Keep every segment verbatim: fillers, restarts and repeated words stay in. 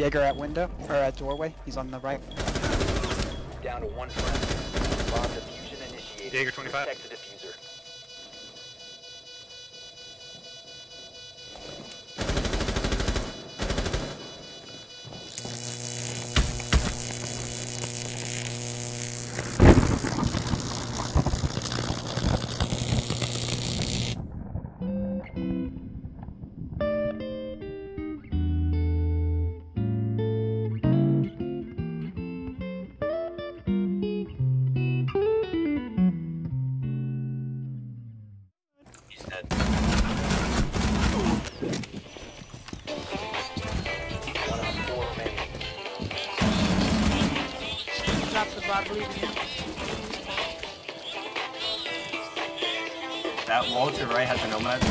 Jaeger at window, or at doorway. He's on the right. Down to one friend. Bomb diffusion initiated. Jaeger twenty-five. Protect the diffuser. Drop the bar, believe in you. That wall to your right has a nomad.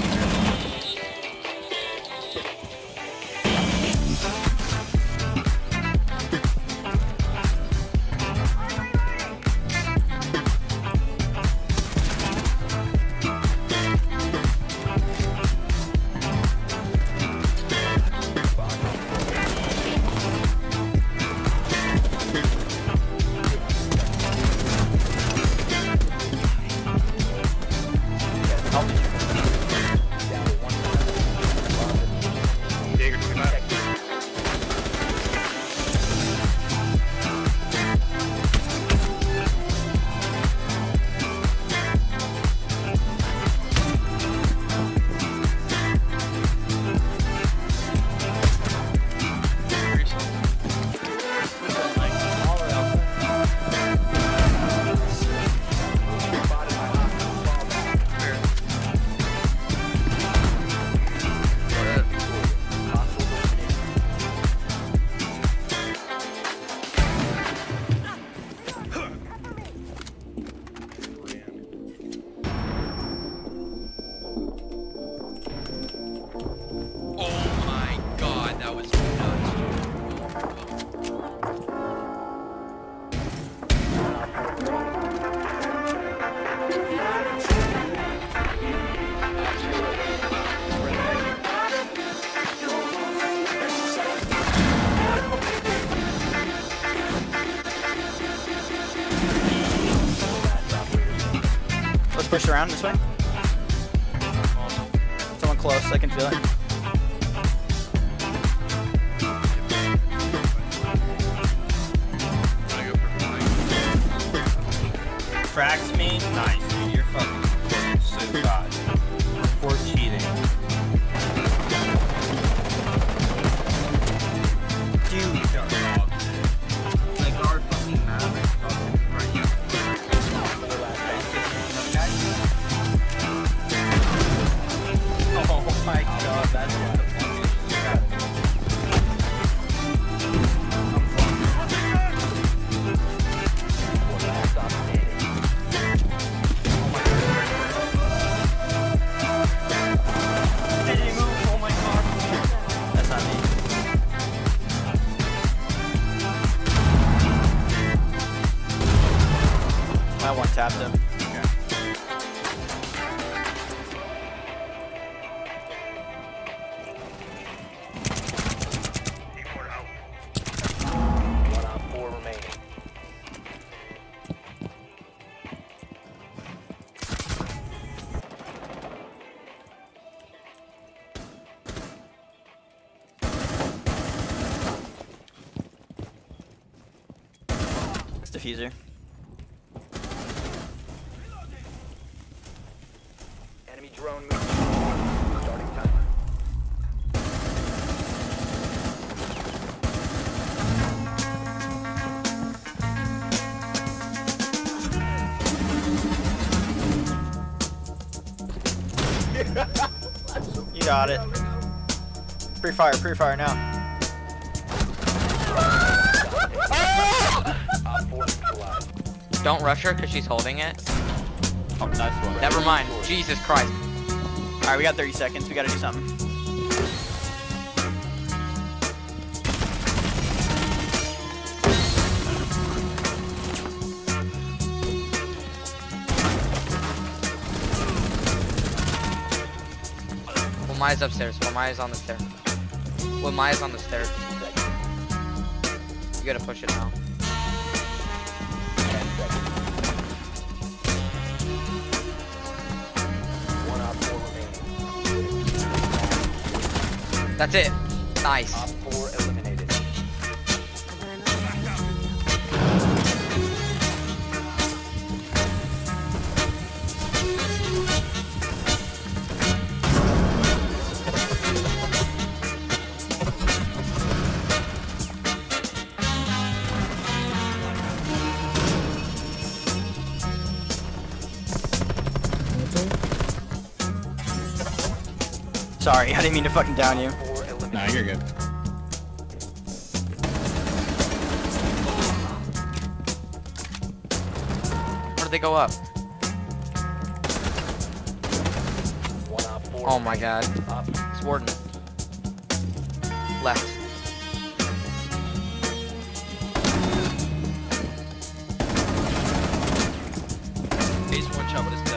Push around this way. Someone close, I can feel it. Cracks me? Nice, dude. You're fucking so god. Report cheating. Dude, like our fucking map. Oh my god, that's what the fuck is that? I'm Oh my god. Did he move? Oh my god. That's not me. I one tapped him. Diffuser. Enemy drone moving. Starting timer. You got it. Pre-fire, pre-fire now. Don't rush her because she's holding it. Oh, nice one. Never mind. Jesus Christ. Alright, we got thirty seconds. We gotta do something. Well, Maya's upstairs. Well, Maya's on the stairs. Well, Maya's on the stairs. gotta push it now. ten seconds. One op four remaining. That's it. Nice. Op four eliminated. Sorry, I didn't mean to fucking down you. Four eliminated. Nah, you're good. Where did they go up? One op four Oh my remaining. god. Op It's Warden. Left. He's one shot with his